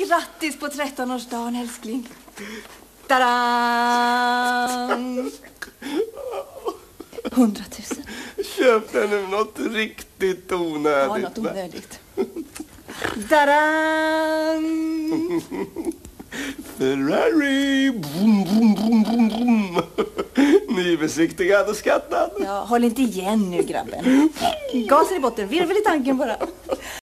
grattis på 13-årsdagen, älskling. Tadam! 100 000. Köp den nu något riktigt onödigt. Ja, något onödigt. Tadam! Ferrari! Brum, brum, brum, brum, brum. Nybesiktigad och skattad. Ja, håll inte igen nu, grabben. Gasen i botten, virvel i tanken bara.